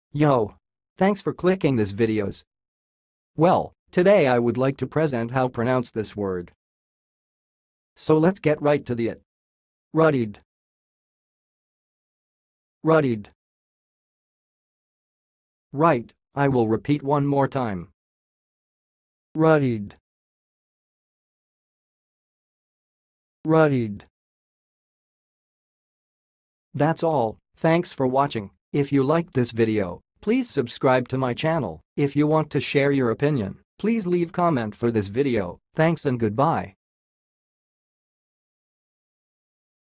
Yo! Thanks for clicking this videos. Well, today I would like to present how pronounce this word. So let's get right to it. Ruddied. Ruddied. Right, I will repeat one more time. Ruddied. Ruddied. That's all, thanks for watching. If you liked this video, please subscribe to my channel. If you want to share your opinion, please leave comment for this video. Thanks and goodbye.